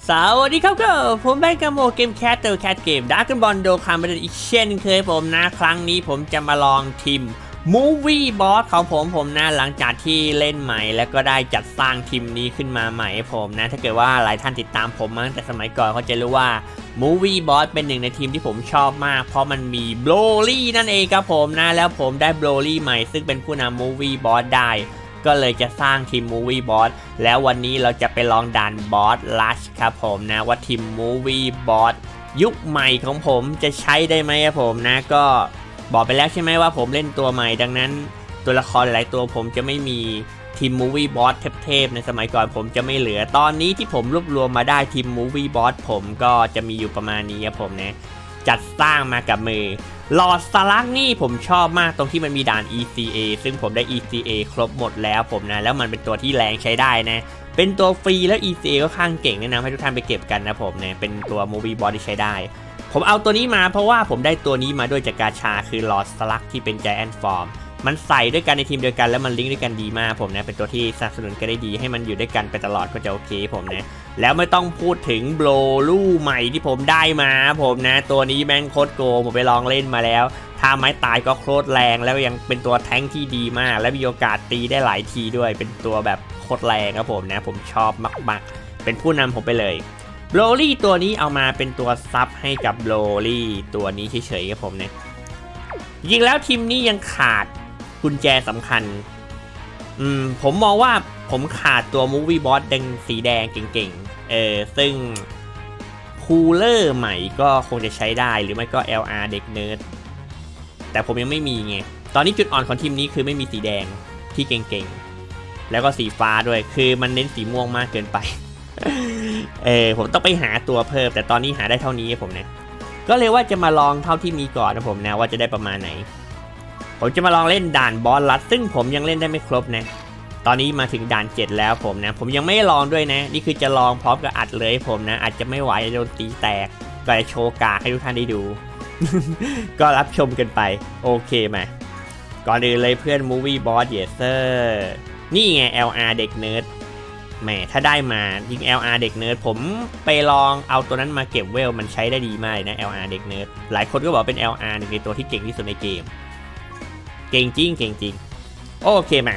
สวัสดีครับก็ผมแบงค์กาโมเกมแคทเตอร์แคทเกมดาร์กบอลโดคาร์มาเดนอีกเช่นเคยผมนะครั้งนี้ผมจะมาลองทีมมูฟวี่บอสของผมนะหลังจากที่เล่นใหม่แล้วก็ได้จัดสร้างทีมนี้ขึ้นมาใหม่ผมนะถ้าเกิดว่าหลายท่านติดตามผมมาตั้งแต่สมัยก่อนเขาจะรู้ว่ามูฟวี่บอสเป็นหนึ่งในทีมที่ผมชอบมากเพราะมันมีโบรลี่นั่นเองครับผมนะแล้วผมได้โบรลี่ใหม่ซึ่งเป็นผู้นำมูฟวี่บอสได้ก็เลยจะสร้างทีมมูวี่บอสแล้ววันนี้เราจะไปลองด่านบอสลัชครับผมนะว่าทีมมูวี่บอสยุคใหม่ของผมจะใช้ได้ไหมครับผมนะก็บอกไปแล้วใช่ไหมว่าผมเล่นตัวใหม่ดังนั้นตัวละครหลายตัวผมจะไม่มีทีมมูวี่บอสเทพๆในสมัยก่อนผมจะไม่เหลือตอนนี้ที่ผมรวบรวมมาได้ทีมมูวี่บอสผมก็จะมีอยู่ประมาณนี้ครับผมนะจัดสร้างมากับมือหลอดสลักนี่ผมชอบมากตรงที่มันมีด่าน ECA ซึ่งผมได้ ECA ครบหมดแล้วผมนะแล้วมันเป็นตัวที่แรงใช้ได้นะเป็นตัวฟรีแล้ว ECA ก็ข้างเก่งแนะนำให้ทุกท่านไปเก็บกันนะผมนะเป็นตัว Movie Boss ที่ใช้ได้ผมเอาตัวนี้มาเพราะว่าผมได้ตัวนี้มาด้วยจากกาชาคือหลอดสลักที่เป็น Giant Form มันใส่ด้วยกันในทีมเดียวกันแล้วมันลิงก์ด้วยกันดีมากผมนะเป็นตัวที่สนับสนุนกันได้ดีให้มันอยู่ด้วยกันไปตลอดก็จะโอเคผมนะแล้วไม่ต้องพูดถึงโบรลู่ใหม่ที่ผมได้มาผมนะตัวนี้แม่งโคตรโกงผมไปลองเล่นมาแล้วถ้าไม้ตายก็โคตรแรงแล้วยังเป็นตัวแท้งที่ดีมากและมีโอกาสตีได้หลายทีด้วยเป็นตัวแบบโคตรแรงครับผมนะผมชอบมากๆเป็นผู้นำผมไปเลยโบรลี่ตัวนี้เอามาเป็นตัวซับให้กับโบรลี่ตัวนี้เฉยๆครับผมนะจริงแล้วทีมนี้ยังขาดกุญแจสำคัญผมมองว่าผมขาดตัวมูฟวี่บอสสีแดงเก่งๆซึ่งคูลเลอร์ใหม่ก็คงจะใช้ได้หรือไม่ก็ LR เด็กเนิร์ดแต่ผมยังไม่มีไงตอนนี้จุดอ่อนของทีมนี้คือไม่มีสีแดงที่เก่งๆแล้วก็สีฟ้าด้วยคือมันเน้นสีม่วงมากเกินไป ผมต้องไปหาตัวเพิ่มแต่ตอนนี้หาได้เท่านี้ผมนะก็เลยว่าจะมาลองเท่าที่มีก่อนนะผมนะว่าจะได้ประมาณไหนผมจะมาลองเล่นด่านบอสลัดซึ่งผมยังเล่นได้ไม่ครบนะตอนนี้มาถึงด่าน7แล้วผมนะผมยังไม่ลองด้วยนะนี่คือจะลองพร้อมกับอัดเลยผมนะอาจจะไม่ไหวโดนตีแตกก็จะโชว์กากให้ทุกท่านได้ดู ก็รับชมกันไปโอเคมาก่อนอื่นเลยเพื่อน Movie Boss Yes Sir นี่ไง LR เด็กเนิร์ดแหมถ้าได้มายิง LR เด็กเนิร์ดผมไปลองเอาตัวนั้นมาเก็บเวลมันใช้ได้ดีมากเลยนะ LR เด็กเนิร์ดหลายคนก็บอกเป็น LR หนึ่งในตัวที่เก่งที่สุดในเกมเก่งจริงเก่งจริงโอเคมา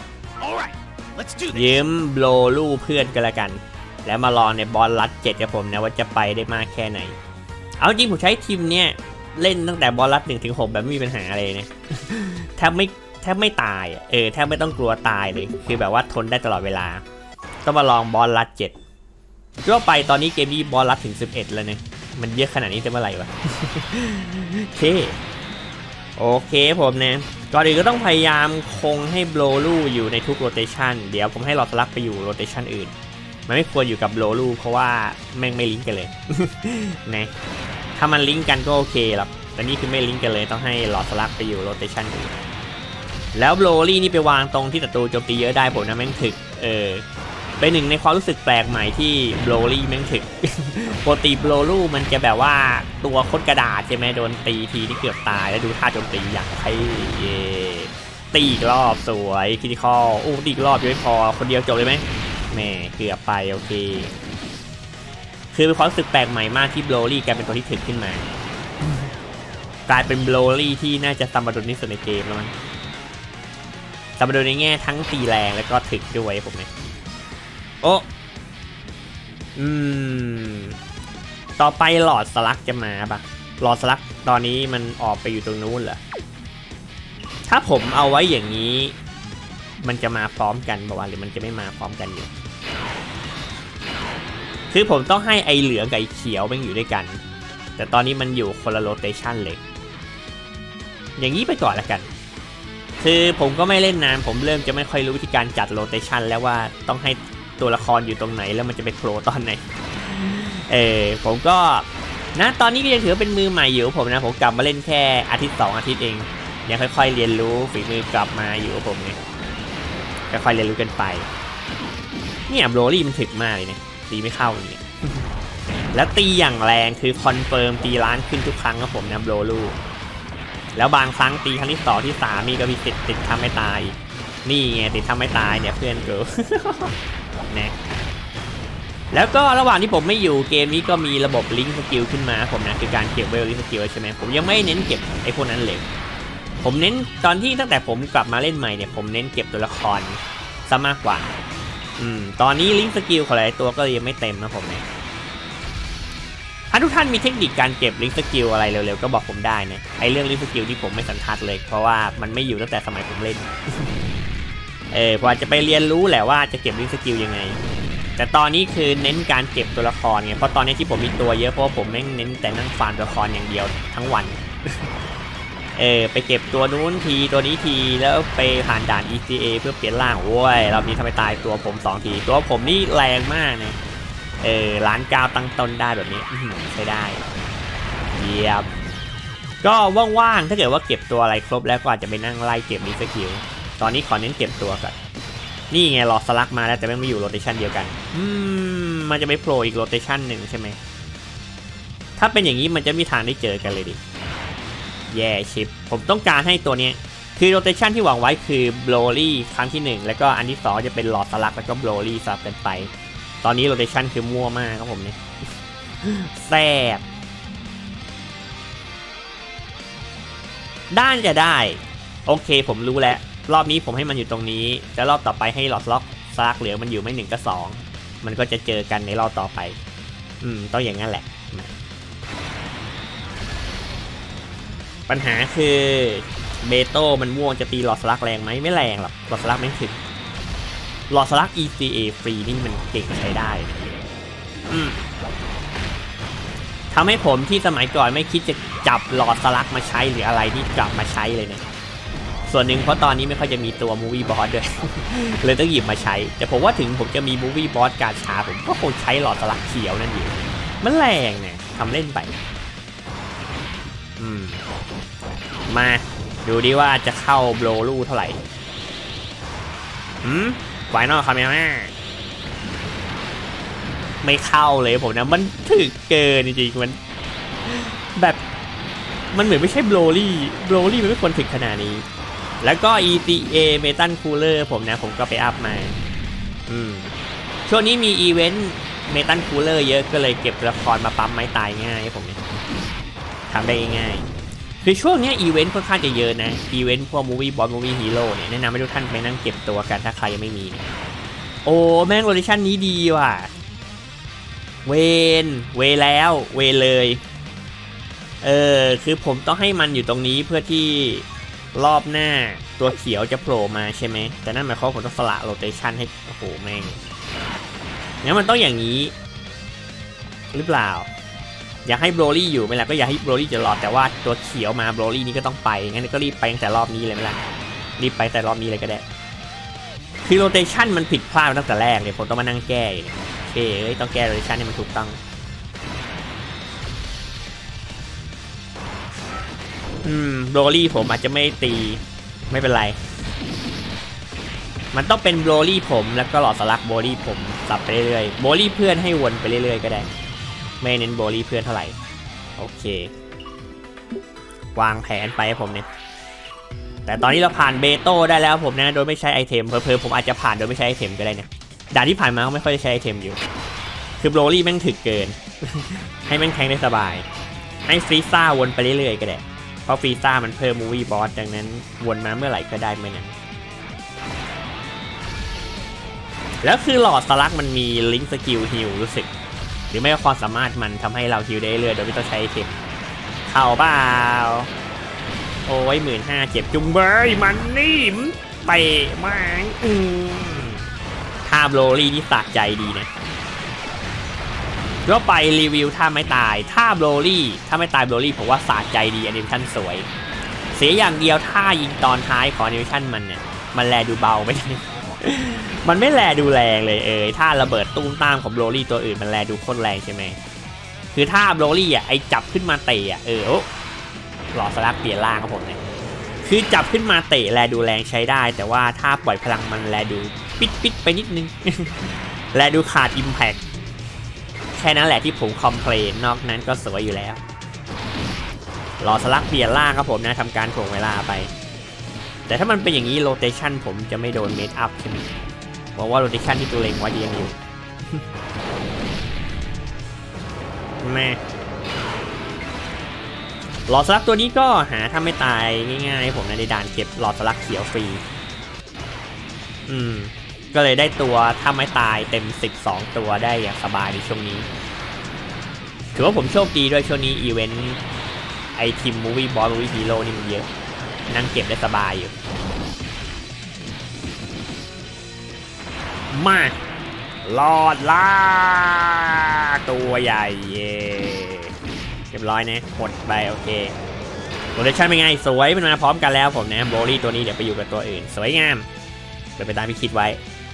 ยืมโบรลู่เพื่อนกันละกันแล้วมาลองในบอลลัด7กับผมนะว่าจะไปได้มากแค่ไหนเอาจริงผมใช้ทีมเนี้ยเล่นตั้งแต่บอลลัด1-6แบบไม่มีปัญหาอะไรนะ แทบไม่ตายแทบไม่ต้องกลัวตายเลยคือแบบว่าทนได้ตลอดเวลาต้องมาลองบอลลัด7ทั่วไปตอนนี้เกมนี้บอลลัดถึง11แล้วเนี่ยมันเยอะขนาดนี้จะเมื่อไหร่วะ โอเคผมนะก่อนอื่นก็ต้องพยายามคงให้โบรลู่อยู่ในทุกโรเตชันเดี๋ยวผมให้หลอดสลักไปอยู่โรเตชันอื่นมันไม่ควรอยู่กับโบรลู่เพราะว่าแม่งไม่ลิงก์กันเลย นะถ้ามันลิงก์กันก็โอเคหรอกแต่นี่คือไม่ลิงก์กันเลยต้องให้หลอดสลักไปอยู่โรเตชันอื่นแล้วโบรลี่นี่ไปวางตรงที่ศัตรูโจมตีเยอะได้ผมนะแม่งถึกเป็นหนึ่งในความรู้สึกแปลกใหม่ที่โบรลี่แม่งถึก ปกติโบรลู่มันจะแบบว่าตัวโคตรกระดาษใช่ไหมโดนตีทีที่เกือบตายแล้วดูท่าโจมตีอย่างไอ้ตีอีกรอบสวยคิติคอลตีอีกรอบยังไม่พอคนเดียวจบเลยไหมแหมเกือบไปโอเคคือเป็นความรู้สึกแปลกใหม่มากที่โบรลี่กลายเป็นตัวที่ถึกขึ้นมากลายเป็นโบรลี่ที่น่าจะสมดุลที่สุดในเกมแล้วมั้งสมดุลในแง่ทั้งตีแรงแล้วก็ถึกด้วยผมเนี่ยโอ้ต่อไปหลอดสลักจะมาปะหลอดสลักตอนนี้มันออกไปอยู่ตรงนู้นเหรอถ้าผมเอาไว้อย่างนี้มันจะมาพร้อมกันป่าวหรือมันจะไม่มาพร้อมกันอยู่คือผมต้องให้ไอเหลืองกับไอเขียวมันอยู่ด้วยกันแต่ตอนนี้มันอยู่คนละโรเตชันเลยอย่างนี้ไปก่อนละกันคือผมก็ไม่เล่นนานผมเริ่มจะไม่ค่อยรู้วิธีการจัดโรเตชันแล้วว่าต้องให้ตัวละครอยู่ตรงไหนแล้วมันจะไปโผล่ตอนไหนผมก็นะตอนนี้ก็ยังถือเป็นมือใหม่อยู่ผมนะผมกลับมาเล่นแค่อาทิตย์2อาทิตย์เองยังค่อยๆเรียนรู้ฝีมือกลับมาอยู่ผมเนี่ยค่อยๆเรียนรู้กันไปเนี่ยโบรลี่มันถึกมากเลยเนี่ยตีไม่เข้าอย่างเงี้ย แล้วตีอย่างแรงคือคอนเฟิร์มตีล้านขึ้นทุกครั้งครับผมนะโบรลู่แล้วบางครั้งตีครั้งที่2ที่3นี่ก็มีติดทำให้ตายนี่ไงติดทำให้ตายเนี่ยเพื่อนกูนะแล้วก็ระหว่างที่ผมไม่อยู่เกมนี้ก็มีระบบลิงก์สกิลขึ้นมาผมนะคือการเก็บเวลลิงก์สกิลใช่ไหมผมยังไม่เน้นเก็บไอ้พวกนั้นเลยผมเน้นตอนที่ตั้งแต่ผมกลับมาเล่นใหม่เนี่ยผมเน้นเก็บตัวละครซะมากกว่าตอนนี้ลิงก์สกิลของหลายตัวก็ยังไม่เต็มนะผมเนี่ยถ้าทุกท่านมีเทคนิคการเก็บลิงก์สกิลอะไรเร็วๆก็บอกผมได้นะไอเรื่องลิงก์สกิลที่ผมไม่สันทัดเลยเพราะว่ามันไม่อยู่ตั้งแต่สมัยผมเล่นพอจะไปเรียนรู้แหละว่าจะเก็บลิงก์สกิลยังไงแต่ตอนนี้คือเน้นการเก็บตัวละครไงเพราะตอนนี้ที่ผมมีตัวเยอะเพราะผมแม่งเน้นแต่นั่งฟาร์มตัวละครอย่างเดียวทั้งวันไปเก็บตัวนู้นทีตัวนี้ทีแล้วไปผ่านด่าน ECA เพื่อเปลี่ยนร่างโว้ยรอบนี้ทำไมตายตัวผม2ทีตัวผมนี่แรงมากนะล้าน9ตั้งต้นได้แบบนี้ใช้ได้เยี่ยมก็ว่างๆถ้าเกิดว่าเก็บตัวอะไรครบแล้วก็อาจจะไปนั่งไล่เก็บลิงก์สกิลตอนนี้ขอเน้นเก็บตัวก่อนนี่ไงหลอดสลักมาแล้วแต่ไม่อยู่โรเตชันเดียวกันมันจะไม่โผล่อีกโรเตชันหนึ่งใช่ไหมถ้าเป็นอย่างนี้มันจะมีทางได้เจอกันเลยดิแย่ชิปผมต้องการให้ตัวนี้คือโรเตชันที่หวังไว้คือโบลลี่ครั้งที่1แล้วก็อันที่2จะเป็นหลอดสลักแล้วก็โบลลี่ซับกันไปตอนนี้โรเตชันคือมั่วมากครับผมเนี่ยแซ่บด้านจะได้โอเคผมรู้แล้วรอบนี้ผมให้มันอยู่ตรงนี้แล้วรอบต่อไปให้หลอดล็อกสลักเหลือมันอยู่ไม่1ก็2มันก็จะเจอกันในรอบต่อไปต้องอย่างนั้นแหละปัญหาคือเบโต้มันม่วงจะตีหลอดสลักแรงไหมไม่แรงหรอกหลอดสลักไม่ถึงหลอดสลัก ECA ฟรีนี่มันเก่งใช้ได้ทำให้ผมที่สมัยก่อนไม่คิดจะจับหลอดสลักมาใช้หรืออะไรที่กลับมาใช้เลยเนี่ยส่วนหนึ่งเพราะตอนนี้ไม่ค่อยจะมีตัว Movie Boss ด้วย เลยต้องหยิบมาใช้แต่ผมว่าถึงผมจะมี Movie Boss การช้าผมก็คงใช้หลอดสลักเขียวนั่นอยู่มันแรงเนี่ยทำเล่นไปมาดูดิว่าจะเข้าโบลลูเท่าไหร่ไฟนอลคาเมล่าไม่เข้าเลยผมนะมันถึกเกินจริงๆมันแบบมันเหมือนไม่ใช่โบลลี่มันไม่ควรถึกขนาดนี้แล้วก็ ETA Metal Cooler ผมนะผมก็ไปอัพมาช่วงนี้มีอีเวนต์ Metal Cooler เยอะก็เลยเก็บละครมาปั๊มไม้ตายง่ายผมเนี่ยทำได้ง่ายคือช่วงนี้อีเวนต์ค่อนข้างจะเยอะนะอีเวนต์พวก Movie Boss Movie Hero เนี่ยแนะนำให้ทุกท่านไปนั่งเก็บตัวกันถ้าใครยังไม่มีโอ้แม่งโรเทชันนี้ดีว่ะเวแล้วเวเลยคือผมต้องให้มันอยู่ตรงนี้เพื่อที่รอบหน้าตัวเขียวจะโผล่มาใช่ไหมแต่นั่นหมายความว่าผมต้องสละโรเทชันให้โอ้โหแม่งงั้นมันต้องอย่างนี้หรือเปล่าอยากให้โบลลี่อยู่ไม่ล่ะก็อยากให้โบลลี่จะรอดแต่ว่าตัวเขียวมาโบลลี่นี่ก็ต้องไปงั้นก็รีบไปตั้งแต่รอบนี้เลยไม่ล่ะรีบไปแต่รอบนี้เลยก็ได้คือโรเทชันมันผิดพลาดตั้งแต่แรกเลยผมต้องมานั่งแก้โอเคต้องแก้โรเทชันให้มันถูกต้องโบลลี่ผมอาจจะไม่ตีไม่เป็นไรมันต้องเป็นโบลลี่ผมแล้วก็หลอดสลักโบลลี่ผมสับไปเรื่อยๆโบลลี่เพื่อนให้วนไปเรื่อยๆก็ได้ไม่เน้นโบลลี่เพื่อนเท่าไหร่โอเควางแผนไปผมเนี่ยแต่ตอนนี้เราผ่านเบโต้ได้แล้วผมนะโดยไม่ใช้ไอเทมเพอผมอาจจะผ่านโดยไม่ใช้ไอเทมก็ได้เนี่ยด่านที่ผ่านมาก็ไม่ค่อยได้ใช้ไอเทมอยู่คือโบลลี่แม่งถึกเกิน ให้แม่งแทงได้สบายให้ฟรีซ่าวนไปเรื่อยๆก็ได้เพราะฟรีซ่ามันเพิ่มมูวี่บอสดังนั้นวนมาเมื่อไหร่ก็ได้เมื่อนั้นแล้วคือหลอดสลักมันมีลิงก์สกิลฮิลรู้สึกหรือไม่ก็ความสามารถมันทำให้เราฮิลได้เรื่อยโดยไม่ต้องใช้ไอเทมเข้าเปล่าโอ้ย15,000เจ็บจุงเบยมันนี่ไปมาท่าโบลลี่นี่สะใจดีนะก็ไปรีวิวท่าไม่ตายท่าโบลลี่ถ้าไม่ตายโบลลี่ผมว่าสะใจดีแอนิเมชั่นสวยเสียอย่างเดียวท่ายิงตอนท้ายของแอนิเมชั่นมันเนี่ยมันแลดูเบาไม่ได้ มันไม่แลดูแรงเลยท่าระเบิดตุ้มตามของโบลลี่ตัวอื่นมันแลดูโคตรแรงใช่ไหมคือท่าโบลลี่ไอจับขึ้นมาเตะหลอดสลักเปลี่ยนร่างครับผมเนี่ยคือจับขึ้นมาเตะแลดูแรงใช้ได้แต่ว่าถ้าปล่อยพลังมันแลดูปิดไปนิดนึง แลดูขาดอิมแพคแค่นั้นแหละที่ผมคอมเพลนนอกนั้นก็สวยอยู่แล้วหลอดสลักเปลี่ยนร่างครับผมนะทำการถ่วงเวลาไปแต่ถ้ามันเป็นอย่างนี้โรเตชันผมจะไม่โดนเมดอัพใช่ไหมเพราะว่าโรเตชันที่ตัวเล็งไว้ยังอยู่แม่หลอดสลักตัวนี้ก็หาถ้าไม่ตายง่ายๆผมในด่านเก็บหลอดสลักเขียวฟรีก็เลยได้ตัวถ้าไม่ตายเต็ม12ตัวได้อย่างสบายในช่วงนี้ถือว่าผมโชคดีด้วยช่วงนี้อีเวนต์ไอทีมมูวี่บอสมูวี่ฮีโร่นี่มันเยอะนั่งเก็บได้สบายอยู่มาลอดล่าตัวใหญ่เย่เรียบร้อยนะหมดไปโอเคโรเทชั่นเป็นไงสวยมันมาพร้อมกันแล้วผมนะโบลี่ตัวนี้เดี๋ยวไปอยู่กับตัวอื่นสวยงามเดี๋ยวไปตามที่คิดไว้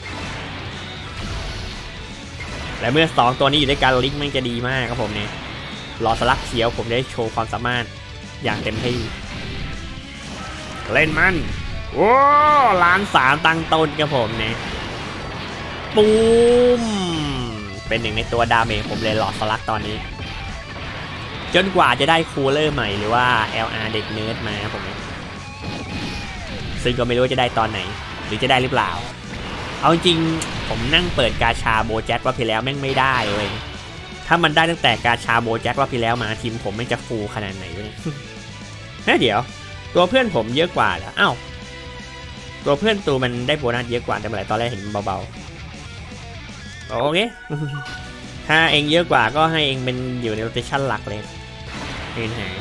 และเมื่อ2ตัวนี้อยู่ด้วยกันลิงก์มันจะดีมากครับผมเนี่ยรอสลักเขียวผมได้โชว์ความสามารถอย่างเต็มที่เล่นมันโอ้1,300,000ตั้งต้นครับผมเนี่ยปูมเป็นหนึ่งในตัวดาเมจผมเลยหลอดสลักตอนนี้จนกว่าจะได้คูลเลอร์ใหม่หรือว่า LR เด็กเนิร์ดมาผมเนี่ยซึ่งก็ไม่รู้จะได้ตอนไหนหรือจะได้หรือเปล่าเอาจริงผมนั่งเปิดกาชาโบแจ็คว่าพี่แล้วแม่งไม่ได้เลยถ้ามันได้ตั้งแต่กาชาโบแจ็คว่าพี่แล้วมาทีมผมไม่จะฟูขนาดไหนวะเนี่ยเดี๋ยวตัวเพื่อนผมเยอะกว่าแล้วอ้าวตัวเพื่อนตูมันได้โบนัสเยอะกว่าแต่เมื่อไหร่ตอนแรกเห็นเบาๆโอเคถ้าเองเยอะกว่าก็ให้เองเป็นอยู่ในโรเทชั่นหลักเลยเห็นหา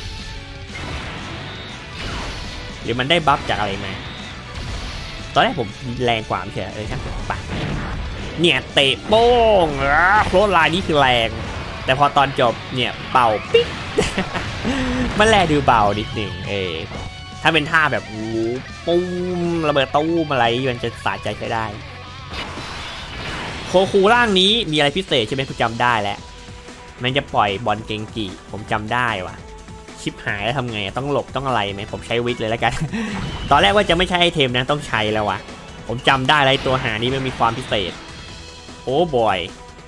หรือมันได้บัฟจากอะไรมาตอนแรกผมแรงกว่าไม่ใช่ช่างปะเนี่ยเตะโป้งโคลนลายนี่คือแรงแต่พอตอนจบเนี่ยเป่าปิ๊กมันแรงดูเบานิดหนึ่งถ้าเป็นท่าแบบปุ้มระเบิดตู้มอะไรมันจะสะใจใช้ได้โคคูร่างนี้มีอะไรพิเศษใช่ไหมคุณจำได้แล้วมันจะปล่อยบอลเกงกีผมจำได้ว่ะชิปหายแล้วทำไงต้องหลบต้องอะไรไหมผมใช้วิกเลยแล้วกันตอนแรกว่าจะไม่ใช้ไอเทมนะต้องใช้แล้ววะผมจำได้อะไรตัวหานี้มันมีความพิเศษโอ้บอย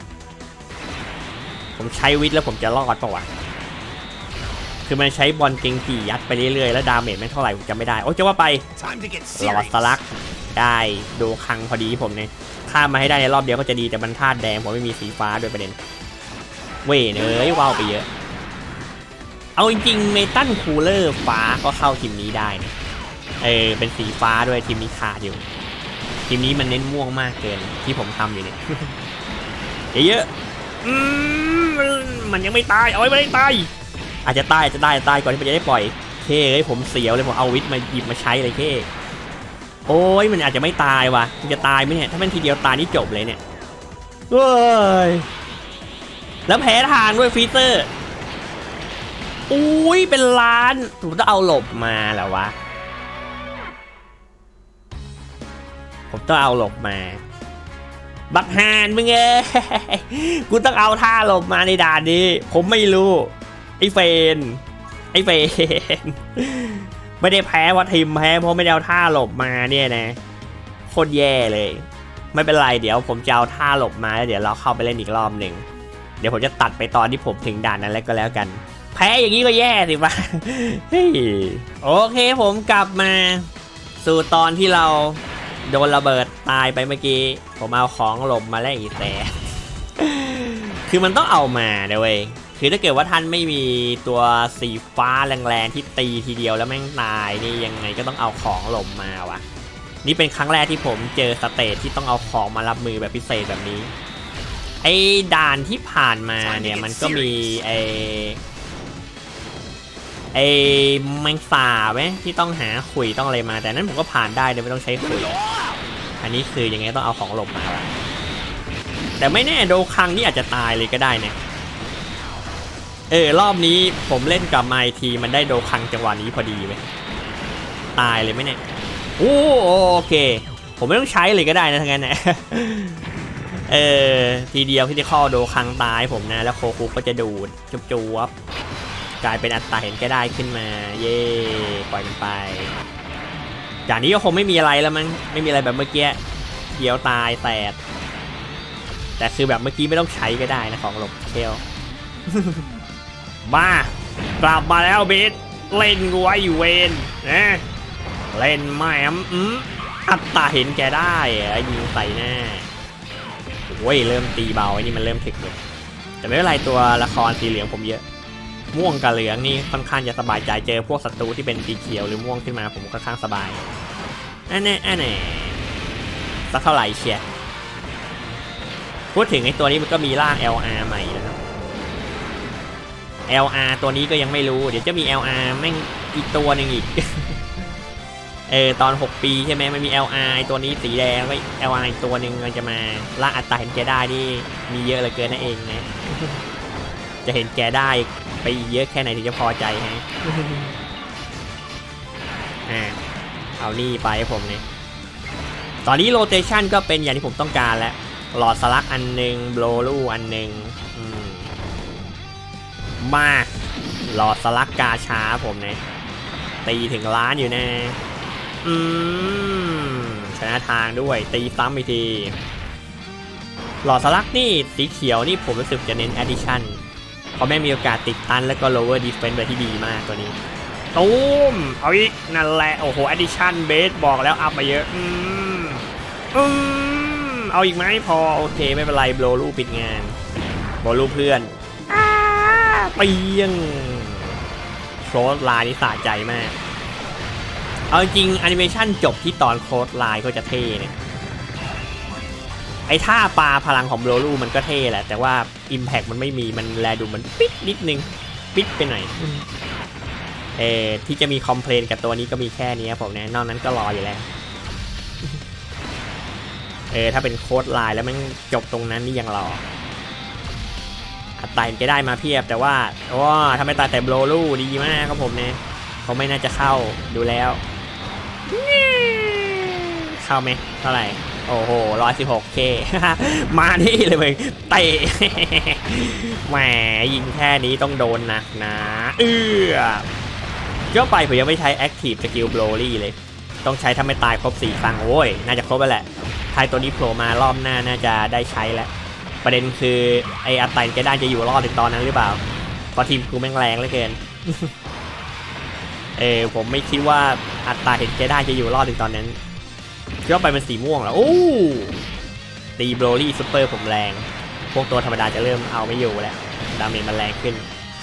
ผมใช้วิกแล้วผมจะรอดปะวะคือมันใช้บอลเกงกียัดไปเรื่อยๆแล้วดาเมจไม่เท่าไหร่ผมจำไม่ได้โอ้จะว่าไปหลอดสลักได้ดูคังพอดีผมเนี่ยข้ามมาให้ได้ในรอบเดียวก็จะดีแต่มันธาตุแดงผมไม่มีสีฟ้าด้วยประเด็นเว้ยเนยว้าวไปเยอะเอาจริงๆเมตัลคูลเลอร์ฟ้าก็เข้าทีมนี้ได้นะเป็นสีฟ้าด้วยทีมนี้ขาดอยู่ทีมนี้มันเน้นม่วงมากเกินที่ผมทำอยู่เนี่ยเยอะมันยังไม่ตายเอาไว้ไม่ตายอาจจะตายก่อนที่มันจะได้ปล่อยเค้ยผมเสียวเลยผมเอาวิทมาหยิบมาใช้เลยเค้โอ้ยมันอาจจะไม่ตายว่ะมันจะตายไหมเนี่ยถ้าเป็นทีเดียวตายนี่จบเลยเนี่ยเฮ้ยแล้วแพ้ทางด้วยฟีเซอร์อุ้ยเป็นล้านผมต้องเอาหลบมาแล้ววะผมต้องเอาหลบมาบักฮานมึงกูต้องเอาท่าหลบมาในด่านนี้ผมไม่รู้ไอ้เฟนไม่ได้แพ้ว่าทีมแพ้เพราะไม่ได้เอาท่าหลบมาเนี่ยนะโคตรแย่เลยไม่เป็นไรเดี๋ยวผมจะเอาท่าหลบมาแล้วเดี๋ยวเราเข้าไปเล่นอีกรอบหนึ่งเดี๋ยวผมจะตัดไปตอนที่ผมถึงด่านนั้นแล้วก็แล้วกันแพ้อย่างนี้ก็แย่สิวะโอเคผมกลับมาสู่ตอนที่เราโดนระเบิดตายไปเมื่อกี้ผมเอาของหลบมาแล้วอีกแต่คือมันต้องเอามาเว้ยคือถ้าเกิดว่าท่านไม่มีตัวสีฟ้าแรงๆที่ตีทีเดียวแล้วแม่งตายนี่ยังไงก็ต้องเอาของหลบมาวะนี่เป็นครั้งแรกที่ผมเจอสเตจที่ต้องเอาของมารับมือแบบพิเศษแบบนี้ไอ้ด่านที่ผ่านมาเนี่ยมันก็มีไอ้แมงสาบไหมที่ต้องหาขุยต้องอะไรมาแต่นั้นผมก็ผ่านได้โดยไม่ต้องใช้ขุยอันนี้คือยังไงต้องเอาของหลบมาวะแต่ไม่แน่โดคังนี่อาจจะตายเลยก็ได้เนี่ยรอบนี้ผมเล่นกับไมทีมันได้โดคังจังหวะนี้พอดีไหมตายเลยไหมเนี่ยโอเคผมไม่ต้องใช้เลยก็ได้นะทั้งนั้นนะทีเดียวที่จะข้อโดคังตายผมนะแล้วโคคุก็จะดูดจุ๊บกลายเป็นอัตตาเห็นก็ได้ขึ้นมาเย่ปล่อยมันไปจากนี้ก็คงไม่มีอะไรแล้วมั้งไม่มีอะไรแบบเมื่อกี้เดียวตายแต่คือแบบเมื่อกี้ไม่ต้องใช้ก็ได้นะของหลบเทลมากลับมาแล้วบิดเล่นกูไว้อยู่เวนนะเล่นแม่อัตตาเห็นแกได้ยิงใส่หน้าโอ้ยเริ่มตีเบาไอ้นี่มันเริ่มถึกเลยแต่ไม่เป็นไรตัวละครสีเหลืองผมเยอะม่วงกับเหลืองนี่ค่อนข้างจะสบายใจเจอพวกศัตรูที่เป็นสีเขียวหรือม่วงขึ้นมาผมค่อนข้างสบายอันนี้สักเท่าไหร่เชียร์พูดถึงไอ้ตัวนี้มันก็มีร่าง LR ใหม่แล้วนะ LR ตัวนี้ก็ยังไม่รู้เดี๋ยวจะมี LR แม่งอีกตัวหนึ่งอีก ตอน6 ปีใช่ไหมมันมี LR ตัวนี้สีแดงก็ LR อีกตัวหนึ่งมันจะมาล่าอัตตาเห็นแกได้นี่มีเยอะเหลือเกินนั่นเองนะ จะเห็นแกได้ไปเยอะแค่ไหนถึงจะพอใจฮะ เอานี่ไปผมเนี่ยตอนนี้โรเตชันก็เป็นอย่างที่ผมต้องการแล้วหลอดสลักอันหนึ่งโบลลูอันหนึ่งมาหลอดสลักกาช้าผมเนี่ยตีถึงล้านอยู่แน่ชนะทางด้วยตีซ้ำอีกทีหลอดสลักนี่สีเขียวนี่ผมรู้สึกจะเน้น addition เพราะแม่มีโอกาสติดตันแล้วก็ lower defense ไปที่ดีมากตัวนี้ตูมเอาอีกนั่นแหละโอ้โห addition base บอกแล้วอัพมาเยอะเอาอีกไหมพอโอเคไม่เป็นไรโบลูปิดงานโบลูเพื่อนเปียงโครสไลน์นี่สะใจมากเอาจริงแอนิเมชันจบที่ตอนโครสไลน์ก็จะเท่เนี่ยไอ้ท่าปลาพลังของโบลูมันก็เท่แหละแต่ว่า Impact มันไม่มีมันแลดูมันปิดนิดนึงปิดไปหน่อยที่จะมีคอมเพลนกับตัวนี้ก็มีแค่นี้ผมเนี่ยนอกนั้นก็รออยู่แล้วถ้าเป็นโค้ดไลน์แล้วมันจบตรงนั้นนี่ยังรอตายจะได้มาเพียบแต่ว่าทำไมตายแต่โบลูดีมากครับผมเนี่ยเขาไม่น่าจะเข้าดูแล้วเข้าไหมเท่าไหร่โอ้โห116K มาที่เลยมึงเตะแหมยิงแค่นี้ต้องโดนหนักนะเจ้าไปผมยังไม่ใช้ Active Skill Broly เลยต้องใช้ถ้าไม่ตายครบ4 ครั้งโอ้ยน่าจะครบไปแหละทายตัวนี้โผล่มารอบหน้าน่าจะได้ใช้แล้วประเด็นคือไอ้อัตไตแกได้จะอยู่รอดถึงตอนนั้นหรือเปล่าเพราะทีมกูแม่งแรงเหลือเกิน ผมไม่คิดว่าอัตตาเห็นแกได้จะอยู่รอดถึงตอนนั้นเจ้าไปเป็นสีม่วงแล้วโอ้ตีโบรลี่ซุปเปอร์ผมแรงพวกตัวธรรมดาจะเริ่มเอาไม่อยู่แล้วดาเมจมันแรงขึ้น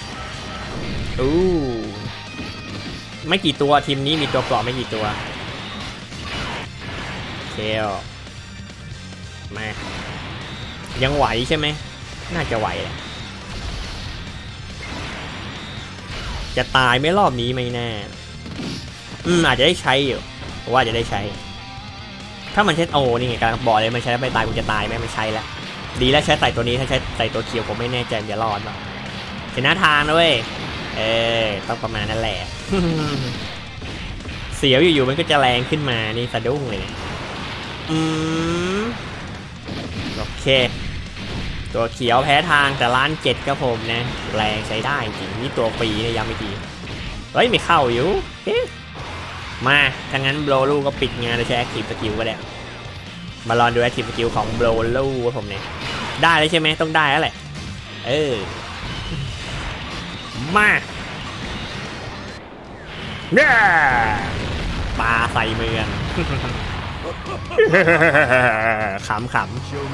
ไม่กี่ตัวทีมนี้มีตัวเกราะไม่กี่ตัวเคลมายังไหวใช่ไหมน่าจะไหวแหละจะตายไม่รอบนี้ไม่แน่อาจจะได้ใช้อยู่เพราะว่าจะได้ใช้ถ้ามันใช้นี่ไงกำลังบอกเลยมันใช้ไม่ตายกูจะตายไหมไม่ใช่แล้วดีแล้วใช้ใส่ตัวนี้ถ้าใช้ใส่ตัวเขียวผมไม่แน่ใจจะรอดป่ะชนะทางนะเว้ยต้องประมาณนั้นแหละ เสียวอยู่ๆมันก็จะแรงขึ้นมานี่สะดุ้งเลยโอเคตัวเขียวแพ้ทางแต่1,700,000ครับผมนะแรงใช้ได้จริงนี่ตัวฟรีนะย้ำอีกทีเฮ้ยไม่เข้าอยู่มาถ้างั้นโบลูก็ปิดงานโดยใช้ Active Skill ก็ได้มาลองดู Active Skill ของโบลูผมเนี่ยได้เลยใช่ไหมต้องได้แล้วแหละมาเนี่ยปลาใส่เมือง ขำ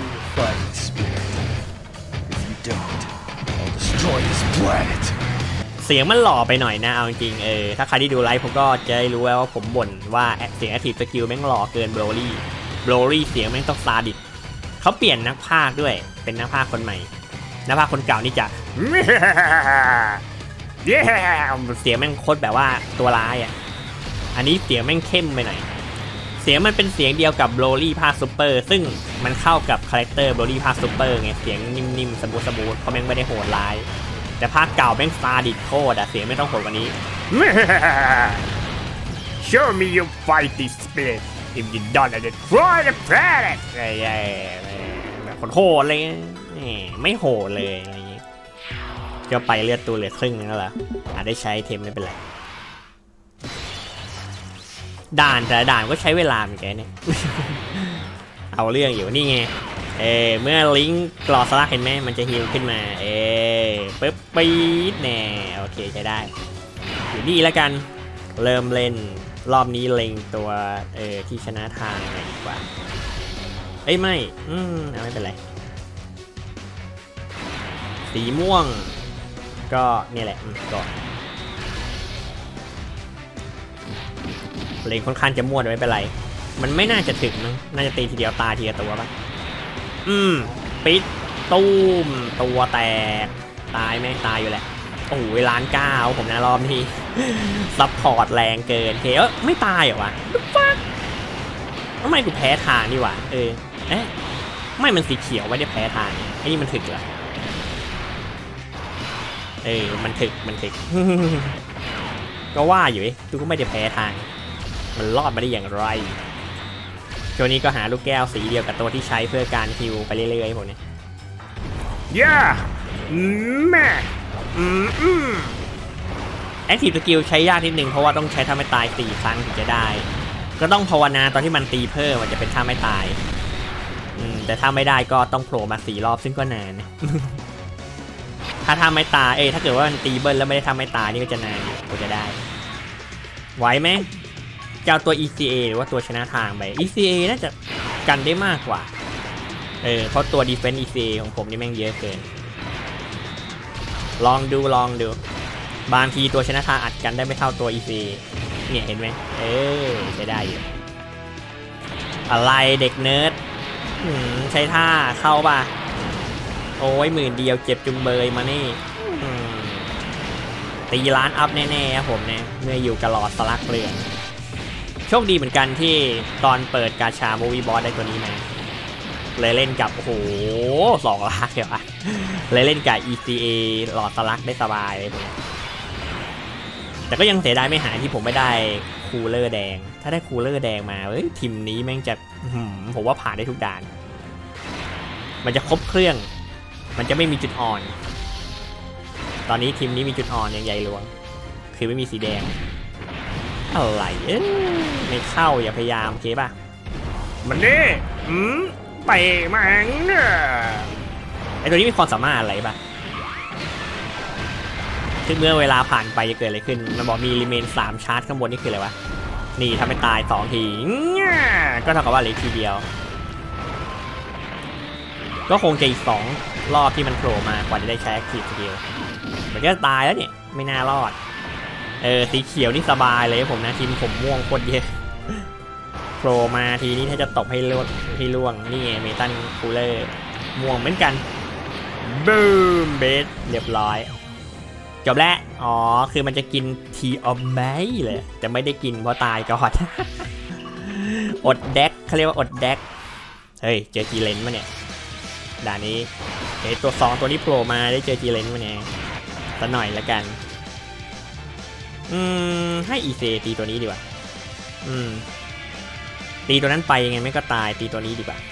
เสียงมันหล่อไปหน่อยนะเอาจริงถ้าใครที่ดูไลฟ์ผมก็จะรู้แล้วว่าผมบ่นว่าเสียง Active Skill แม่งหล่อเกินโบลี่เสียงแม่งต้องซาดิสเขาเปลี่ยนนักพากย์ด้วยเป็นนักพากย์คนใหม่นักพากย์คนเก่านี่จะ เสียงแม่งโคตรแบบว่าตัวร้ายอันนี้เสียงแม่งเข้มไปหน่อยเสียงมันเป็นเสียงเดียวกับโบลี่ภาคซูเปอร์ซึ่งมันเข้ากับคาแรคเตอร์โบลี่ภาคซูเปอร์ไงเสียงนิ่มๆสมูทเพราะแม่งไม่ได้โหดร้ายแต่ภาคเก่าแม่งซาดิสโคตรเสียงไม่ต้องโหดกว่านี้ Show me your fighting spirit if you don't destroy the planet แบบโหดเลยไม่โหดเลยอะไรอย่างงี้ก็ไปเลือดตัวเหลือครึ่งนึงแล้วล่ะได้ใช้เทมไม่เป็นไรด่านแต่ด่านก็ใช้เวลาเหมือนกันเนี่ย เอาเรื่องอยู่นี่ไงเมื่อลิงก์กรอสลักเห็นไหมมันจะฮิลขึ้นมาปึ๊บปี๊ดแน่โอเคใช้ได้อยู่นี่แล้วกันเริ่มเล่นรอบนี้เล็งตัวที่ชนะทางหน่อยดีกว่าไม่ไม่เป็นไรสีม่วงก็เนี่ยแหละก็เลนค่อนข้างจะมั่วแต่ไม่เป็นไรมันไม่น่าจะถึงมั้งน่าจะตีทีเดียวตายทีละตัวปะปิดตู้มตัวแตกตายไหมตายอยู่แหละโอ้ย1,900,000ผมนะรอบนี้ซัพพอร์ตแรงเกินเคไม่ตายเหรอวะทำไมกูแพ้ทางนี่วะไม่มันสีเขียวไม่ได้แพ้ทางไอ้นี่มันถึกเหรอมันถึกก็ว่าอยู่กูก็ไม่ได้แพ้ทางมันรอดมาได้อย่างไรตัวนี้ก็หาลูกแก้วสีเดียวกับตัวที่ใช้เพื่อการฮิวไปเรื่อยๆผมเนี่ยแม่แอคทีฟสกิลใช้ยากนิดนึงเพราะว่าต้องใช้ท่าไม่ตาย4 ครั้งถึงจะได้ก็ต้องภาวนาตอนที่มันตีเพิ่มมันจะเป็นท่าไม่ตายแต่ถ้าไม่ได้ก็ต้องโผล่มา4 รอบซึ่งก็นาน ถ้าทำไม่ตายถ้าเกิดว่ามันตีเบิ้ลแล้วไม่ได้ทำไม่ตายนี่ก็จะนานกว่าจะได้ไหวไหมจะเอาตัว ECA หรือว่าตัวชนะทางไป ECA น่าจะกันได้มากกว่าเพราะตัว Defense ECA ของผมนี่แม่งเยอะเกินลองดูบางทีตัวชนะทางอัดกันได้ไม่เท่าตัว ECA เนี่ยเห็นไหมใช้ได้อยู่อะไรเด็กเนิร์ดใช้ท่าเข้าป่ะโอ้ย10,000 เดียวเจ็บจุงเบยมานี่ตีล้านอัพแน่ๆครับผมเนี่ยเมื่ออยู่กับหลอดสลักเรืองโชคดีเหมือนกันที่ตอนเปิดกาชามูวี่บอสได้ตัวนี้มาเลยเล่นกับโอ้โห2 ลักเดี๋ยวอะเลยเล่นกับ ECA หลอดสลักได้สบายเลยแต่ก็ยังเสียดายไม่หายที่ผมไม่ได้คูลเลอร์แดงถ้าได้คูลเลอร์แดงมาทีมนี้แม่งจะผมว่าผ่านได้ทุกด่านมันจะครบเครื่องมันจะไม่มีจุดอ่อนตอนนี้ทีมนี้มีจุดอ่อนอย่างใหญ่หลวงคือไม่มีสีแดงอะไรไม่เข้าอย่าพยายามโอเคป่ะมันนี่ไปมังไอตัวนี้มีความสามารถอะไรป่ะคือเมื่อเวลาผ่านไปจะเกิดอะไรขึ้นมันบอกมีรีเมน3 ชาร์จข้างบนนี่คืออะไรวะนี่ทำให้ตาย2 ทีก็เท่ากับว่าเหลือทีเดียวก็คงจะอีก2 รอบที่มันโผล่มากว่าจะได้ใช้แอคทีฟทีเดียวมันก็ตายแล้วเนี่ยไม่น่ารอดสีเขียวนี่สบายเลยผมนะทีมผมม่วงโคตรเยอะโผล่มาทีนี้ถ้าจะตบให้ล่วงนี่ไงเมตันคูลเลอร์ม่วงเหมือนกันบูมเบสเรียบร้อยจบแล้วคือมันจะกินทีออฟไมเลยแต่ไม่ได้กินเพราะตายก่อน อดแดกเขาเรียกว่าอดแดกเฮ้ยเจอจีเลนมาเนี่ยด่านนี้ตัว2ตัวนี้โผล่มาได้เจอจีเลนมาเนี่ยสักหน่อยละกันให้อีเซตีตัวนี้ดีกว่าตีตัวนั้นไปยังไงไม่ก็ตายตีตัวนี้ดีกว่า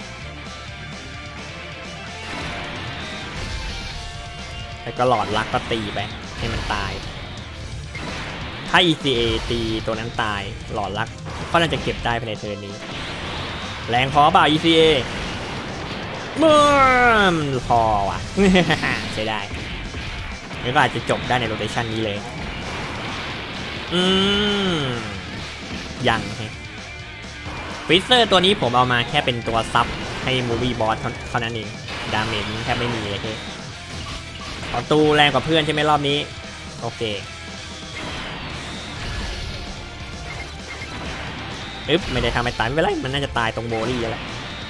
แล้วก็หลอดลักก็ตีไปให้มันตายถ้า ECA ตีตัวนั้นตายหลอดลักก็น่าจะเก็บได้ภายในเทิร์นนี้แรงพอเปล่า ECA พอว่ะ ใช้ได้แล้วก็อาจจะจบได้ในโรเตชันนี้เลยยังฟิเซอร์ตัวนี้ผมเอามาแค่เป็นตัวซับให้มูวี่บอสเท่านั้นเองดาเมจแทบไม่มีเลยประตูแรงกว่าเพื่อนใช่ไหมรอบนี้โอเคไม่ได้ทำให้ตายไม่เป็นไรมันน่าจะตายตรงโบลี่แล้วแหละ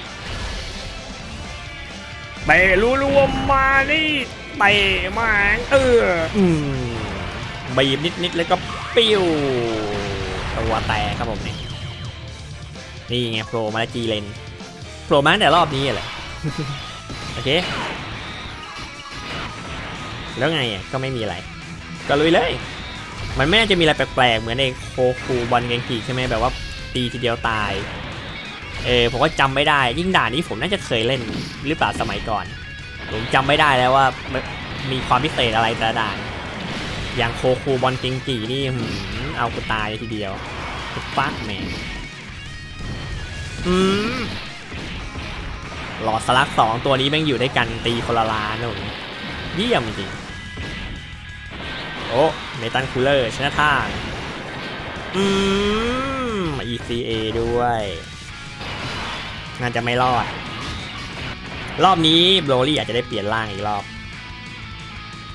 ไปรวมมานี่ไปมาบีบนิดแล้วก็ปิ้วตัวแตกครับผมนี่ไงโผล่มาแล้วจีเลนโผล่มาตั้งแต่รอบนี้แหละ โอเคแล้วไงก็ไม่มีอะไรก็ลุยเลยมันไม่น่าจะมีอะไรแปลกๆเหมือนในโคคูบอลเกงกีใช่ไหมแบบว่าตีทีเดียวตายผมก็จำไม่ได้ยิ่งด่านนี้ผมน่าจะเคยเล่นหรือเปล่าสมัยก่อนผมจำไม่ได้แล้วว่ามีความพิเศษอะไรแต่ด่านอย่างโคคูบอลเกงกีนี่เอากูตายทีเดียวฟักแมนหลอดสลัก2ตัวนี้แม่งอยู่ด้วยกันตีคนละล้านนะผมเยี่ยมจริงโอ้เมตันคูลเลอร์ชนะทางECA ด้วยน่าจะไม่รอดรอบนี้โบรลี่อาจจะได้เปลี่ยนร่างอีกรอบ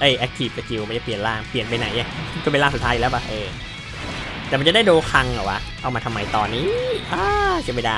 แอคทีฟสกิลไม่ได้เปลี่ยนร่างเปลี่ยนไปไหนอ่ะก็เป็นร่างสุดท้ายแล้วป่ะแต่มันจะได้โดคังเหรอวะเอามาทำไมตอนนี้จะไม่ได้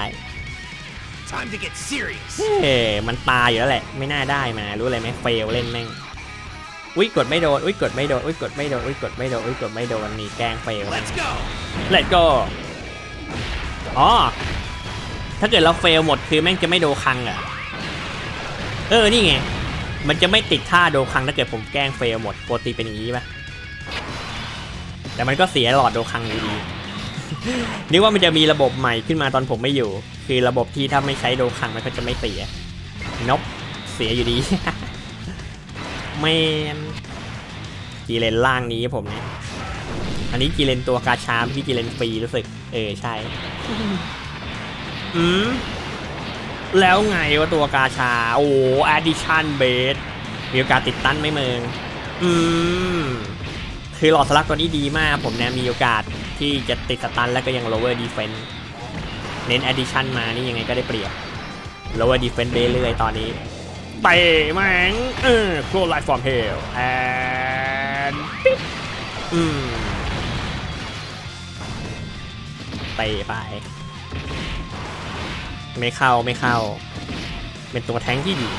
มันตายอยู่แล้วแหละไม่น่าได้มารู้อะไรไหมเฟลเล่นแม่งอุ้ยกดไม่โดนอุ้ยกดไม่โดนอุ้ยกดไม่โดนอุ้ยกดไม่โดนอุ้ยกดไม่โดนนี่แกล้งเฟลLet's go อ๋อถ้าเกิดเราเฟลหมดคือแม่งจะไม่โดคังอ่ะนี่ไงมันจะไม่ติดท่าโดคังถ้าเกิดผมแกล้งเฟลหมดปกติเป็นอย่างนี้ป่ะแต่มันก็เสียหลอดโดคังอยู่ดีนึกว่ามันจะมีระบบใหม่ขึ้นมาตอนผมไม่อยู่คือระบบที่ถ้าไม่ใช้โดคังมันก็จะไม่เสียนบเสียอยู่ดีไม่กีเลนล่างนี้ผมเนี่ยอันนี้กีเลนตัวกาชามที่กีเลนฟรีรู้สึกใช่แล้วไงว่าตัวกาชาโอ้แอดดิชั่นเบสมีโอกาสติดตั้นไหมมึงคือหลอดสลักตัวนี้ดีมากผมเนี่ยมีโอกาสที่จะติดสตันแล้วก็ยัง lower defense เน้น addition มานี่ยังไงก็ได้เปรียบ lower defense เรื่อยๆตอนนี้ไปแม่งclose light from hell and ไปไม่เข้าเป็นตัวแท้งที่ดี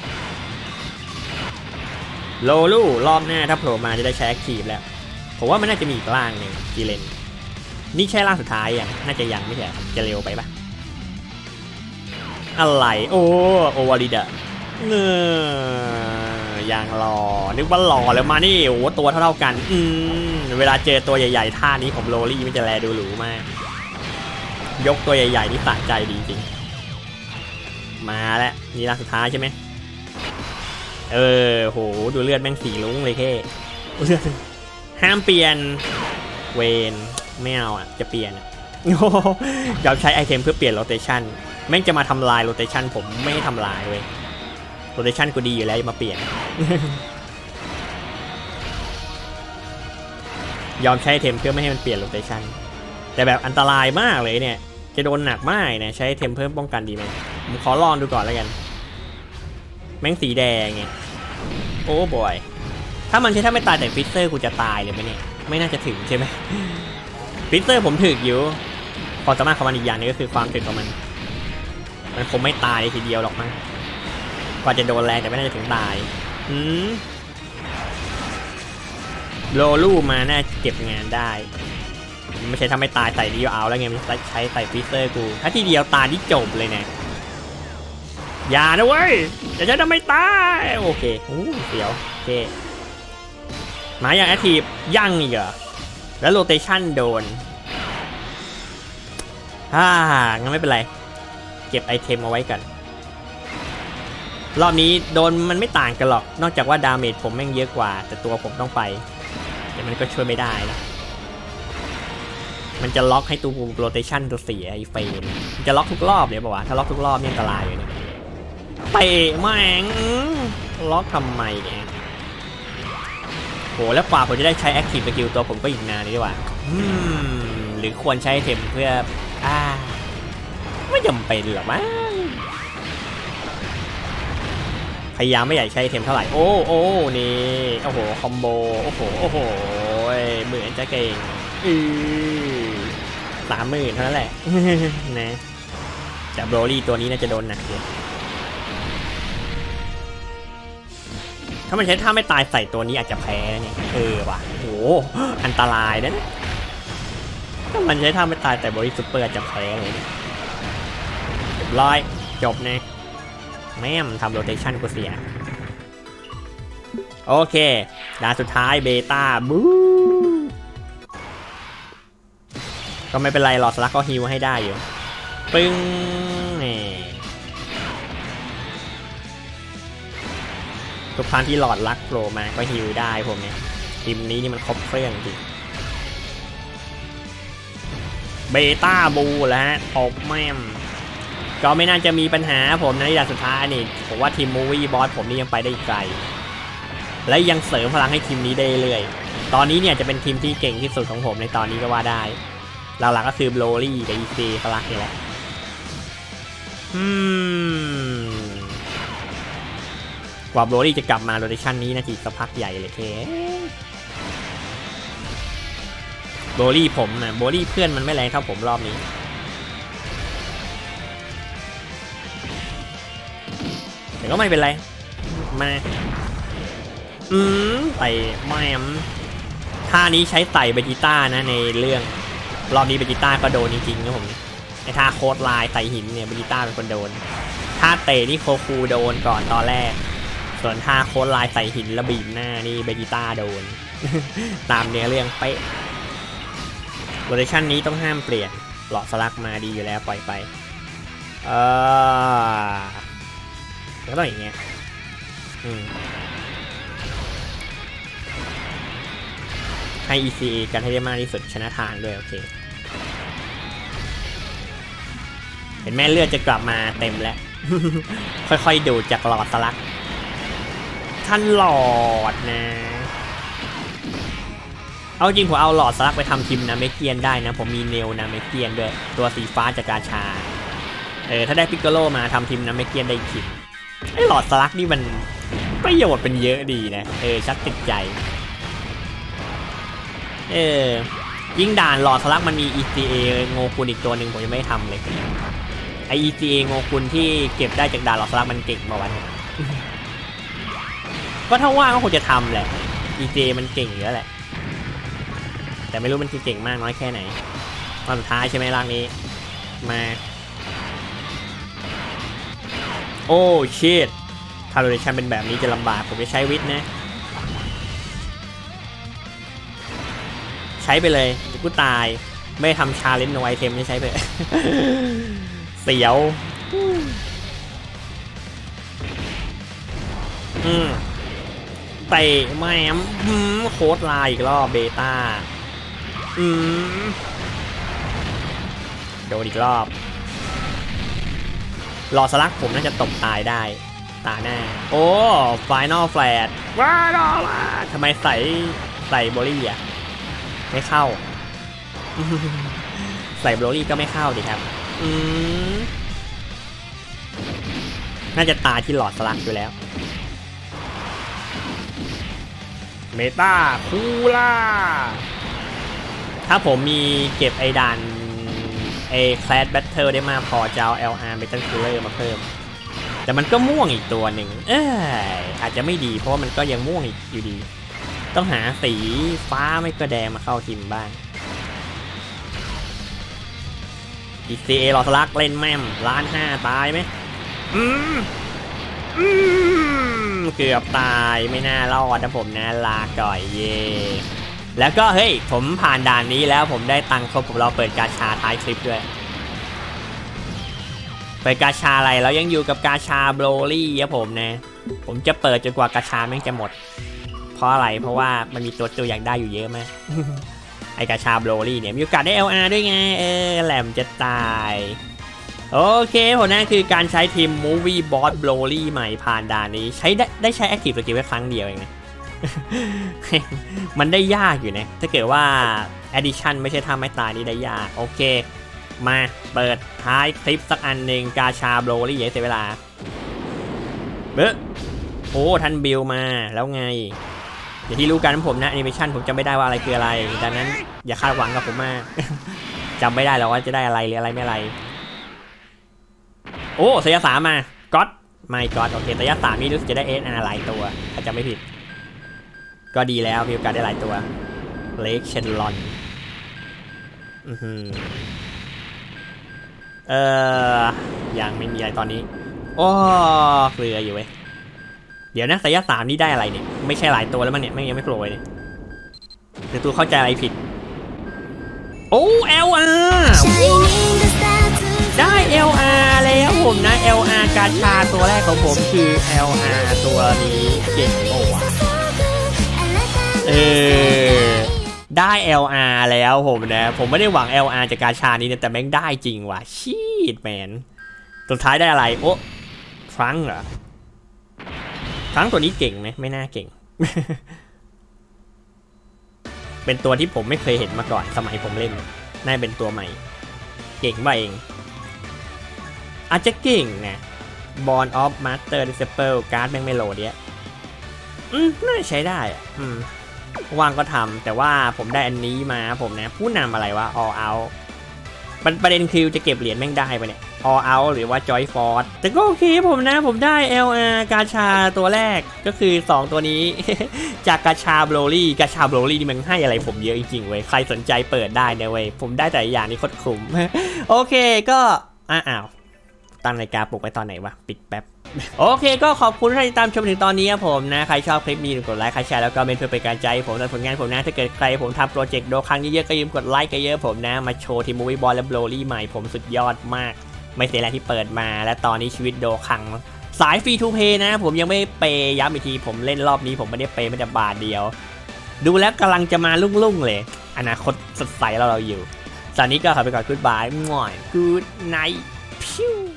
โลลูรอบหน้าถ้าโผล่มาจะได้ใช้แอคทีฟแล้วผมว่ามันน่าจะมีอีกล่างหนึ่งกีเลนนี่ใช่ล่างสุดท้ายยังน่าจะยังไม่ใช่จะเร็วไปปะอะไรโอวาริดะยังรอนึกว่าหล่อแล้วมานี่โอ้ตัวเท่ากันเวลาเจอตัวใหญ่ๆท่านี้ผมโรลี่มันจะแลดูหรูมากยกตัวใหญ่ๆนี่สะใจดีจริงมาแล้วนี่ล่างสุดท้ายใช่ไหมโหดูเลือดแม่งสีลุ้งเลยแค่ห้ามเปลี่ยนเวนไม่เอาจะเปลี่ยนอยากใช้ไอเทมเพื่อเปลี่ยนโรเตชันแม่งจะมาทำลายโรเตชันผมไม่ทำลายเว้ยโรเตชันกูดีอยู่แล้วมาเปลี่ยนยอมใช้ไอเทมเพื่อไม่ให้มันเปลี่ยนโรเตชันแต่แบบอันตรายมากเลยเนี่ยจะโดนหนักมากเนี่ยใช้ไอเทมเพิ่มป้องกันดีไหมผมขอลองดูก่อนแล้วกันแม่งสีแดงไงโอ้บอยถ้ามันใช่ถ้าไม่ตายแต่ฟิสเซอร์กูจะตายเลยไหมเนี่ยไม่น่าจะถึงใช่ไหมฟิสเซอร์ผมถึกอยู่พอสามารถของมันอีกอย่างนึงก็คือความถึกของมันคงไม่ตายทีเดียวหรอกมั้งกว่าจะโดนแรงแต่ไม่น่าจะถึงตายโลลูมาน่าเก็บงานได้ไม่ใช่ถ้าไม่ตายใส่ดีเอาแล้วไงมันใช้ใส่ฟิสเซอร์กูถ้าทีเดียวตายที่จบเลยเนี่ยอย่านะเว้ยจะทำไม่ตายโอเคเสียวโอเคมาอย่างแอคทีฟยั่งอีกเหรอแล้วโรเตชันโดนงั้นไม่เป็นไรเก็บไอเทมเอาไว้กันรอบนี้โดนมันไม่ต่างกันหรอกนอกจากว่าดาเมจผมแม่งเยอะกว่าแต่ตัวผมต้องไปแต่มันก็ช่วยไม่ได้นะมันจะล็อกให้ตัวโรเตชันตัวเสียไอเฟนจะล็อกทุกรอบเลยป่าวะถ้าล็อกทุกรอบเนี่ยอันตรายอยู่เนี่ยไปแม่งล็อกทำไมเนี่ยโหแล้วกว่าผมจะได้ใช้แอคทีฟสกิลตัวผมก็อีกนานนี่ดีกว่าหรือควรใช้เทมเพื่อไม่จำเป็นหรอกมั้งพยายามไม่ใหญ่ใช้เทมเท่าไหร่โอ้นี่โอ้โหคอมโบโอ้โหเหมือนจะเก่ง30,000เท่านั้นแหละนะแต่โบรลี่ตัวนี้น่าจะโดนหนักเลยถ้ามันใช้ท่าไม่ตายใส่ตัวนี้อาจจะแพ้เนี่ยว่ะโหอันตรายนะถ้ามันใช้ท่าไม่ตายแต่บริสุทธิ์เปิดอาจจะแพ้เลยเรียบร้อยจบเนี่ยแม่มทำโรเตชันกูเสียโอเคด่านสุดท้ายเบต้าบูก็ไม่เป็นไรหลอดสลักก็ฮิวให้ได้อยู่ปึ้งนี่ทุกครั้งที่หลอดลักโผล่มาก็ฮิวได้ผมเนี่ยทีมนี้นี่มันครบเครื่องจริงเบต้าบูแล้วฮะตบแม่มก็ไม่น่าจะมีปัญหาผมในระยะสุดท้ายนี่ผมว่าทีมมูวี่บอสผมนี่ยังไปได้ไกลและยังเสริมพลังให้ทีมนี้ได้เรื่อยตอนนี้เนี่ยจะเป็นทีมที่เก่งที่สุดของผมในตอนนี้ก็ว่าได้หลักๆก็คือโบรลี่กับอีซีพลังนี่แหละกว่าโบลี่จะกลับมาโรเทชันนี้นะทีสักพักใหญ่เลยโบลี่ผมนะโบลี่เพื่อนมันไม่แรงเท่าผมรอบนี้แต่ก็ไม่เป็นไรมาไต่แม่ท่านี้ใช้ไต่เบจิต้านะในเรื่องรอบนี้เบจิต้าก็โดนจริงๆนะผมไอ้ท่าโคตรลายไต่หินเนี่ยเบจิต้าเป็นคนโดนท่าเตะนี่โคคูโดนก่อนตอนแรกส่วนท่าโคตรลายไต่หินแล้วบีบหน้านี่เบจิต้าโดน ตามเนื้อเรื่องเป๊ะโรเทชันนี้ต้องห้ามเปลี่ยนหลอดสลักมาดีอยู่แล้วปล่อยไปก็ต้องอย่างเงี้ยให้ ECA กันให้ได้มากที่สุดชนะทางด้วยโอเคเห็นแม่เลือดจะกลับมาเต็มแล้ว ค่อยๆดูจากหลอดสลักท่านหลอดนะเอาจริงผมเอาหลอดสลักไปทำทีมนาเมเกียนได้นะผมมีเนลนาเมเกียนด้วยตัวสีฟ้าจากกาชาถ้าได้พิกโกโลมาทำทีมนาเมเกียนได้ทีมไอหลอดสลักนี่มันประโยชน์เป็นเยอะดีนะชักติดใจยิ่งด่านหลอดสลักมันมี ECA โงกุนอีกตัวหนึ่งผมยังไม่ทำเลยไอ ECA โงกุนที่เก็บได้จากด่านหลอดสลักมันเก่งกว่าวันก็ถ้าว่างก็คงจะทำแหละ ECA มันเก่งอยู่แล้วแหละแต่ไม่รู้มันเก่งมากน้อยแค่ไหนตอนสุดท้ายใช่ไหมร่างนี้มาโอ้ชิตถ้าโรเทชันเป็นแบบนี้จะลำบากผมจะใช้วิทย์นะใช้ไปเลยกูตายไม่ทำชาเลนจ์โนไอเทมไม่ใช้ไป เสียวเตะแม่โคตรลายอีกรอบเบต้าโดนอีกรอบหลอดสลักผมน่าจะตบตายได้ตาหน้าโอ้ไฟนอลแฟลชว้าวทำไมใส่โบลี่อ่ะไม่เข้า ใส่โบลี่ก็ไม่เข้าดิครับน่าจะตายที่หลอดสลักอยู่แล้วเมตาคูล่าถ้าผมมีเก็บไอ้ด่านแคลสแบทเทิลได้มาพอจะเอา LR Metal Cooler มาเพิ่มแต่มันก็ม่วงอีกตัวหนึ่งอาจจะไม่ดีเพราะว่ามันก็ยังม่วงอีกอยู่ดีต้องหาสีฟ้าไม่ก็แดงมาเข้าทีมบ้าง ECA หลอดสลักเล่นแม่ม1,500,000ตายไหมเกือบตายไม่น่ารอดนะผมนะลาก่อยเย่แล้วก็เฮ้ยผมผ่านด่านนี้แล้วผมได้ตังค์ครบผมรอเปิดกาชาท้ายคลิปด้วยเปิดกาชาอะไรแล้วยังอยู่กับกาชาโบลี่ครับผมนะผมจะเปิดจนกว่ากาชาแม่งจะหมดเพราะอะไรเพราะว่ามันมีตัวอยากได้อยู่เยอะมาก ไอกาชาโบลี่เนี่ยมีโอกาสได้ LR ด้วยไงแหลมจะตายโอเคผมนั่นคือการใช้ทีม Movie Boss Broly ใหม่ผ่านด่านนี้ใช้ได้ใช้ Active Skill แค่ครั้งเดียวเองนะ มันได้ยากอยู่นะถ้าเกิดว่า Addition ไม่ใช่ท่าไม่ตายนี่ได้ยากโอเคมาเปิดท้ายคลิปสักอันหนึ่งกาชาโบลี่อย่าเสียเวลาโอ้ท่านบิลมาแล้วไงอย่างที่รู้กันผมนะแอนิเมชันผมจำไม่ได้ว่าอะไรคืออะไรดังนั้นอย่าคาดหวังกับผมมาก จำไม่ได้หรอกว่าจะได้อะไรหรืออะไรไม่อะไรโอ้สยามสามมาก็อดไม่ก็อดโอเคสยามสามนี่รู้สึกจะได้SRหลายตัวถ้าจำไม่ผิดก็ดีแล้วมีโอกาสได้หลายตัวเล็กเชนลอนยังไม่มีอะไรตอนนี้โอ้เกลืออยู่เว้ยเดี๋ยวนะสยามสามนี่ได้อะไรเนี่ยไม่ใช่หลายตัวแล้วมันเนี่ยไม่ยังไม่โผล่เลยหรือตัวเข้าใจอะไรผิดโอ้ LR ได้ LR แล้วผมนะ LR กาชาตัวแรกของผมคือ LR ตัวนี้เก่งโอ้วะได้ LR แล้วผมนะผมไม่ได้หวัง LR จากกาชานี้นะแต่แม่งได้จริงว่ะชีดแมนสุดท้ายได้อะไรโอ้ครั้งเหรอครั้งตัวนี้เก่งไหมไม่น่าเก่ง เป็นตัวที่ผมไม่เคยเห็นมาก่อนสมัยผมเล่นน่าเป็นตัวใหม่เก่งมาเองอาจจะเก่งนะ Born of Master Disciple การ์ดแม่งไม่โหลดเนี่ยน่าใช้ได้วางก็ทำแต่ว่าผมได้อันนี้มาผมนะผู้นำอะไรวะ all out ประเด็นคือจะเก็บเหรียญแม่งได้ปะเนี่ย all out หรือว่า joy force แต่ก็โอเคผมนะผมได้ LR กาชาตัวแรกก็คือ2ตัวนี้ จากกาชาโบลลี่นี่มันให้อะไรผมเยอะจริงๆเว้ยใครสนใจเปิดได้นะเว้ยผมได้แต่อย่างนี้โคตรคุ้ม โอเคก็อ้าวตั้งนาฬิกาปลุกไว้ตอนไหนวะปิดแป๊บ โอเคก็ขอบคุณที่ติดตามชมถึงตอนนี้ครับผมนะใครชอบคลิปนี้กดไลค์ใครแชร์แล้วก็เมนเพื่อเป็นการใจผมและผลงานผมนะถ้าเกิดใครผมทำโปรเจกต์โดครั้งเยอะๆก็ยืมกดไลค์กันเยอะผมนะมาโชว์ทีมมูวี่บอลและโบลลี่ใหม่ผมสุดยอดมากไม่เสียแรงที่เปิดมาและตอนนี้ชีวิตโดคังสายฟรีทูเพย์นะผมยังไม่เปย์ย้ำอีกทีผมเล่นรอบนี้ผมไม่ได้เปย์ไม่แต่บาทเดียวดูแล้วกำลังจะมาลุ่งๆเลยอนาคตสดใสเราอยู่ตอนนี้ก็ขอไปก่อนกู๊ดบายง่อยกู๊ดไนท์พิว